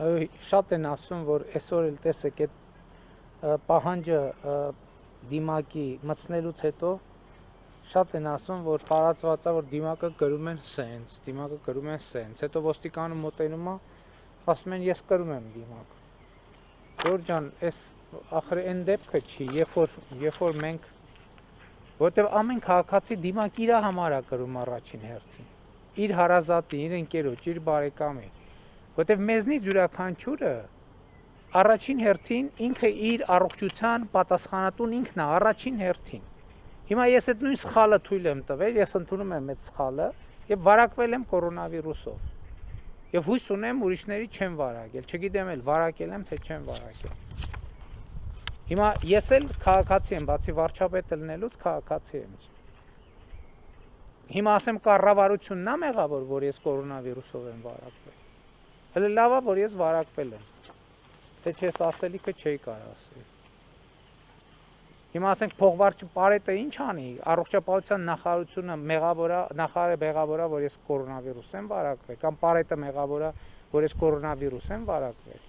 Շատ են ասում, որ այսօր էլ տեսեք այդ պահանջը դիմակի մտցնելուց հետո շատ են ասում, որ տարածված է, որ դիմակը գրում են սենց, հետո ոստիկանը մոտենում է, ասում են ես կրում եմ դիմակ։ Գորգ ջան, այս ախր այն դեպքը չի, երբ որ մենք, որտեվ ամեն քաղաքացի դիմակ իր համար է կրում առաջին հերթին, իր հարազատի, իր ընկերոջ, իր բարեկամի, որտեվ մեզնից յուրաքանչյուրը առաջին հերթին ինքը իր առողջության պատասխանատուն ինքն է առաջին հերթին։ Հիմա ես այդ նույն սխալը թույլ եմ տվել, ես ընդունում եմ այդ սխալը եւ վարակվել եմ կորոնավիրուսով։ Եվ հույս ունեմ ուրիշների չեմ վարակել, չգիտեմ էլ վարակել եմ, թե չեմ վարակել։ Հիմա ես էլ քաղաքացի եմ, բացի վարչապետ լինելուց քաղաքացի եմ։ Հիմա ասեմ կառավարությունն է մեղավոր, որ ես կորոնավիրուսով եմ վարակվել։ Հələ լավ է, որ ես վարակվել եմ։ Թե չես ասելիքը չէի կարող ասել։ Հիմա ասենք փողվարչի Պարետը ինչ անի, առողջապահության նախարարությունը նախարարը մեղավոր է, որ ես կորոնավիրուս եմ վարակվել, կամ Պարետը մեղավոր է, որ ես կորոնավիրուս եմ վարակվել։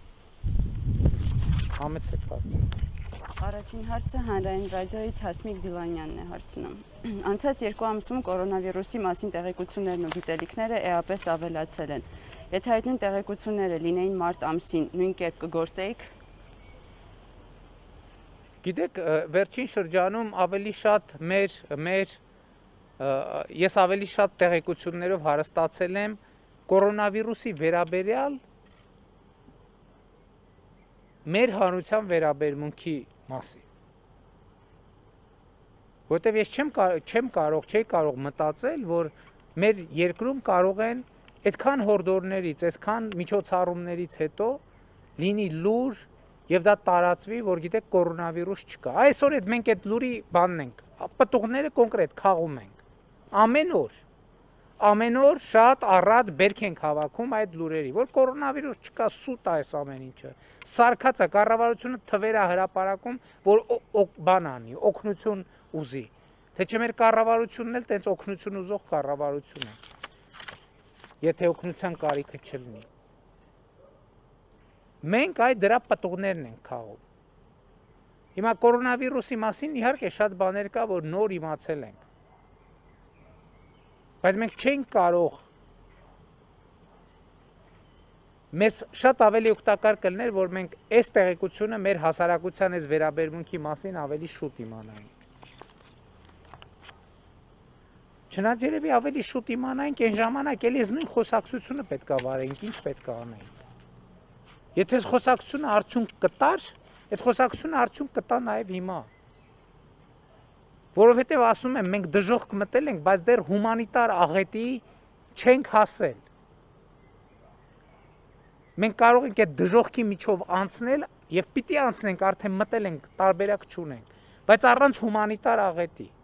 Համեցեք հարցը։ Առաջին հարցը հանրային ռադիոյից Հասմիկ Դիլանյանն է հարցնում։ Անցած 2 ամսում կորոնավիրուսի մասին տեղեկություններն ու գիտելիքները էապես ավելացել են։ Եթե այդ նույն տեղեկությունները լինեին մարտ ամսին, նույն կերպ կգործեիք։ Գիտեք, վերջին շրջանում ավելի շատ ես ավելի շատ տեղեկություններով հարստացել եմ կորոնավիրուսի վերաբերյալ մեր հանրության վերաբերմունքի մասին։ Որտեվ ես չէի կարող մտածել, որ մեր երկրում կարող են այդքան հորդորներից, այսքան միջոցառումներից հետո լինի լուր եւ դա տարածվի, որ գիտեք կորոնավիրուս չկա։ Այսօր մենք այդ լուրի բանն ենք, պտուղները կոնկրետ խաղում ենք։ Ամեն օր շատ առատ բերք ենք հավաքում այդ լուրերի, որ կորոնավիրուս չկա, սուտ է այս ամեն ինչը։ Սարկած է, կառավարությունը թվեր է հրապարակում, որ բան անի, օգնություն ուզի։ Թե չէ մեր կառավարությունն էլ տենց օգնություն ուզող կառավարություն է։ Եթե օգնության կարիքը չլինի։ Մենք այդ դրա պտուղներն ենք խաղում։ Հիմա կորոնավիրուսի մասին իհարկե շատ բաներ կա, որ նոր իմացել ենք։ Բայց մենք չենք կարող, մեզ շատ ավելի օգտակար կլիներ, որ մենք այս տեղեկությունը մեր հասարակության այս վերաբերմունքի մասին ավելի շուտ իմանայինք։ Չնայած երևի ավելի շուտ իմանայինք, այն ժամանակ էլի այս նույն խոսակցությունը պետք է վարենք, ինչ պետք է անենք։ Եթե այս խոսակցությունը արդյունք կտար, այդ խոսակցությունը արդյունք կտա նաև հիմա։ Որովհետև ասում եմ, մենք դժոխք մտել ենք, բայց դեռ հումանիտար աղետի չենք հասել։ Մենք կարող ենք այդ դժոխքի միջով անցնել եւ պիտի անցնենք, արդեն մտել ենք, տարբերակ չունենք, բայց առանց հումանիտար աղետի։